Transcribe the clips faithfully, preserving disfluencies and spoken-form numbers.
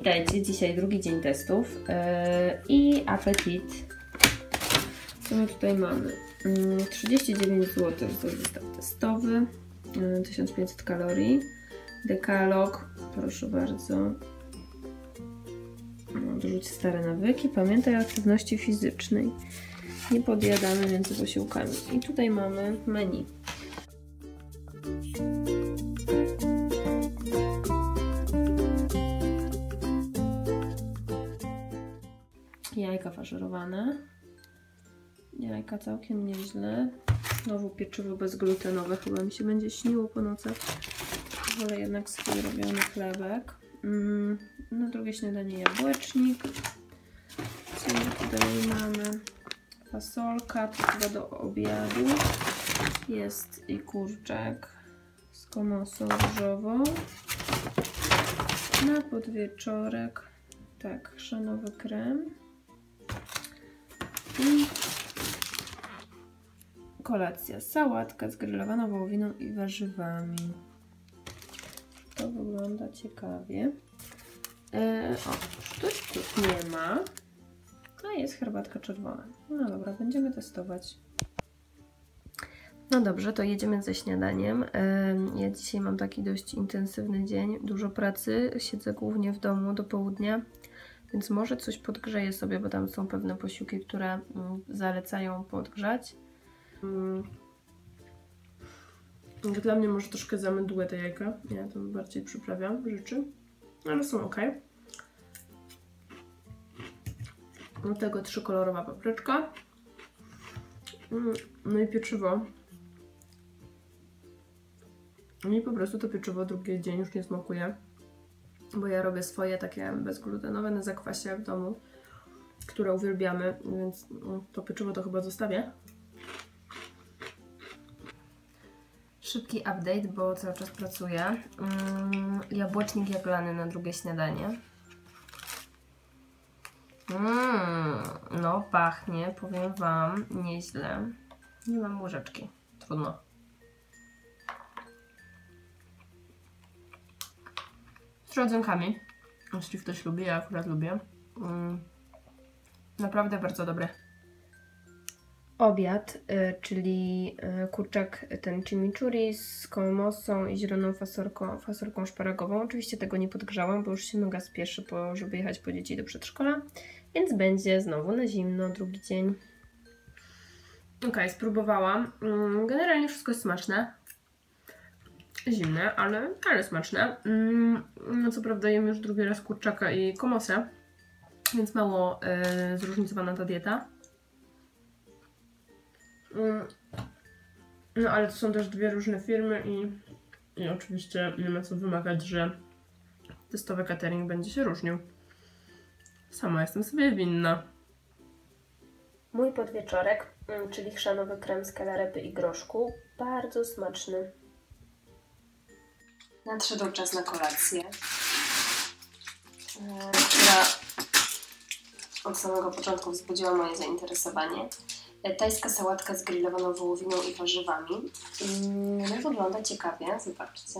Witajcie, dzisiaj drugi dzień testów yy, i apetit. Co my tutaj mamy? Yy, trzydzieści dziewięć złotych to jest zestaw testowy, yy, tysiąc pięćset kalorii, dekalog, proszę bardzo. Odrzuć stare nawyki, pamiętaj o aktywności fizycznej. Nie podjadamy między posiłkami. I tutaj mamy menu. Jajka faszerowane. Jajka całkiem nieźle. Znowu pieczywo bezglutenowe. Chyba mi się będzie śniło po nocach. Wolę jednak swój robiony chlebek. Mm, na drugie śniadanie jabłecznik. Co tutaj mamy? Fasolka, to chyba do obiadu. Jest i kurczak z komosą różową. Na podwieczorek tak, chrzanowy krem. I kolacja, sałatka z grillowaną wołowiną i warzywami. To wygląda ciekawie. E, o, sztuczków nie ma. A jest herbatka czerwona. No dobra, będziemy testować. No dobrze, to jedziemy ze śniadaniem. Ja dzisiaj mam taki dość intensywny dzień, dużo pracy, siedzę głównie w domu do południa, więc może coś podgrzeję sobie, bo tam są pewne posiłki, które zalecają podgrzać. Dla mnie może troszkę za mydłe te jajka, ja to bardziej przyprawiam rzeczy, ale są ok. Do tego trzykolorowa papryczka. No i pieczywo. Mi po prostu to pieczywo drugi dzień już nie smakuje, bo ja robię swoje takie bezglutenowe na zakwasie w domu, które uwielbiamy, więc to pieczywo to chyba zostawię. Szybki update, bo cały czas pracuję. Mm, jabłecznik jaglany na drugie śniadanie. Mm, no pachnie, powiem Wam, nieźle. Nie mam łyżeczki, trudno. Z rodzynkami, jeśli ktoś lubi, ja akurat lubię. Mm, naprawdę bardzo dobre. Obiad, y, czyli y, kurczak ten chimichurri z komosą i zieloną fasolką, fasolką szparagową. Oczywiście tego nie podgrzałam, bo już się noga spieszy, po, żeby jechać po dzieci do przedszkola. Więc będzie znowu na zimno, drugi dzień. Ok, spróbowałam. Mm, generalnie wszystko jest smaczne. Zimne, ale, ale smaczne. Mm, no co prawda jem już drugi raz kurczaka i komosę, więc mało y, zróżnicowana ta dieta. Mm, no ale to są też dwie różne firmy i, i oczywiście nie ma co wymagać, że testowy catering będzie się różnił. Sama jestem sobie winna. Mój podwieczorek, czyli chrzanowy krem z kalarepy i groszku, bardzo smaczny. Nadszedł czas na kolację, która od samego początku wzbudziła moje zainteresowanie. Tajska sałatka z grillowaną wołowiną i warzywami. No, wygląda ciekawie, zobaczcie.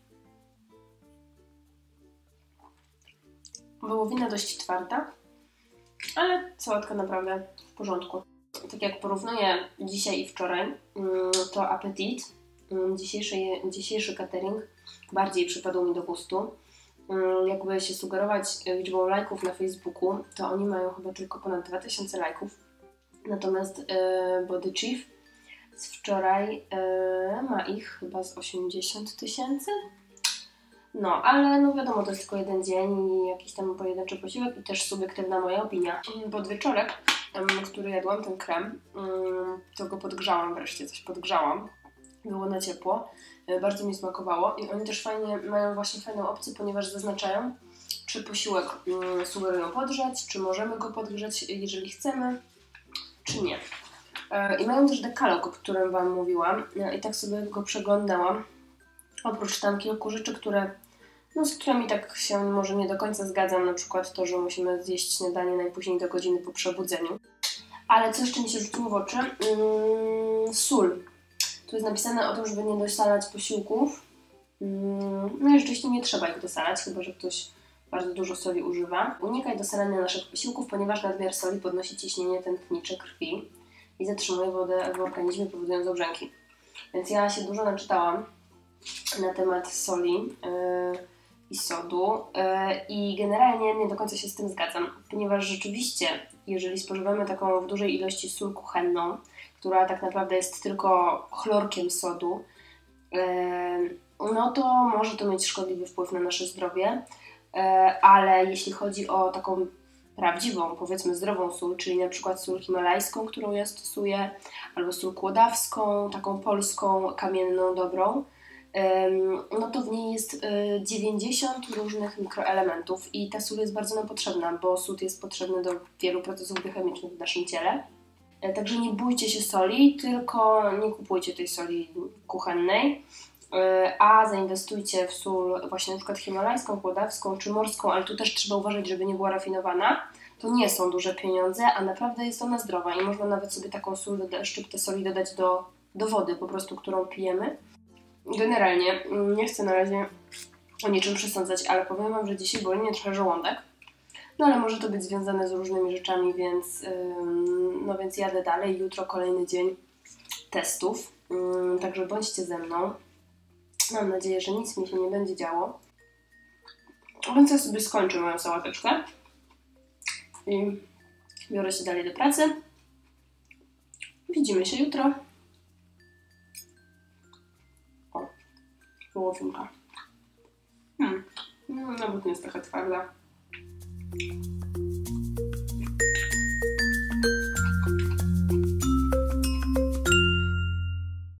Wołowina dość twarda, ale sałatka naprawdę w porządku. Tak jak porównuję dzisiaj i wczoraj, to apetit, dzisiejszy, dzisiejszy catering bardziej przypadł mi do gustu. Jakby się sugerować liczbą lajków na Facebooku, to oni mają chyba tylko ponad dwa tysiące lajków. Natomiast yy, Body Chief z wczoraj yy, ma ich chyba z osiemdziesiąt tysięcy. No, ale no wiadomo, to jest tylko jeden dzień i jakiś tam pojedynczy posiłek i też subiektywna moja opinia. Podwieczorek, yy, który jadłam, ten krem, yy, to go podgrzałam wreszcie, coś podgrzałam. Było na ciepło, yy, bardzo mi smakowało i oni też fajnie mają właśnie fajną opcję, ponieważ zaznaczają, czy posiłek yy, sugerują podgrzać, czy możemy go podgrzać, jeżeli chcemy, czy nie. I mają też dekalog, o którym Wam mówiłam i tak sobie go przeglądałam. Oprócz tam kilku rzeczy, które, no, z którymi tak się może nie do końca zgadzam, na przykład to, że musimy zjeść śniadanie najpóźniej do godziny po przebudzeniu. Ale co jeszcze mi się rzuciło w oczy? Yy, sól. Tu jest napisane o tym, żeby nie dosalać posiłków. Yy, no i rzeczywiście nie trzeba ich dosalać, chyba że ktoś bardzo dużo soli używa. Unikaj dosalania naszych posiłków, ponieważ nadmiar soli podnosi ciśnienie tętnicze krwi i zatrzymuje wodę w organizmie, powodując obrzęki. Więc ja się dużo naczytałam na temat soli yy, i sodu yy, i generalnie nie do końca się z tym zgadzam, ponieważ rzeczywiście, jeżeli spożywamy taką w dużej ilości sól kuchenną, która tak naprawdę jest tylko chlorkiem sodu, yy, no to może to mieć szkodliwy wpływ na nasze zdrowie, yy, ale jeśli chodzi o taką prawdziwą, powiedzmy zdrową sól, czyli na przykład sól himalajską, którą ja stosuję, albo sól kłodawską, taką polską, kamienną, dobrą, no to w niej jest dziewięćdziesiąt różnych mikroelementów i ta sól jest bardzo nam potrzebna, bo sód jest potrzebny do wielu procesów biochemicznych w naszym ciele. Także nie bójcie się soli, tylko nie kupujcie tej soli kuchennej, a zainwestujcie w sól właśnie na przykład himalajską, kłodawską czy morską, ale tu też trzeba uważać, żeby nie była rafinowana. To nie są duże pieniądze, a naprawdę jest ona zdrowa i można nawet sobie taką sól, szczyptę soli dodać do, do wody po prostu, którą pijemy. Generalnie nie chcę na razie o niczym przesądzać, ale powiem Wam, że dzisiaj boli mnie trochę żołądek. No ale może to być związane z różnymi rzeczami, więc, yy, no więc jadę dalej. Jutro kolejny dzień testów, yy, także bądźcie ze mną. Mam nadzieję, że nic mi się nie będzie działo. Więc ja sobie skończę moją sałateczkę i biorę się dalej do pracy. Widzimy się jutro. O, wołowinka. Hmm, no, nawet nie jest taka twarda.